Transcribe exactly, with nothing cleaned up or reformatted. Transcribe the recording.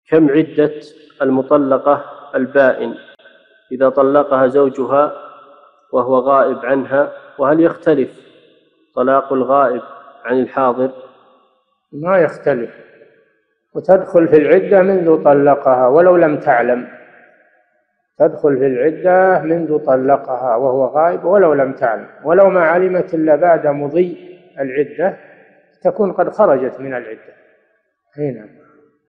كم عدة المطلقة البائن إذا طلقها زوجها وهو غائب عنها؟ وهل يختلف طلاق الغائب عن الحاضر؟ ما يختلف، وتدخل في العدة منذ طلقها ولو لم تعلم، تدخل في العدة منذ طلقها وهو غائب ولو لم تعلم، ولو ما علمت إلا بعد مضي العدة تكون قد خرجت من العدة. هنا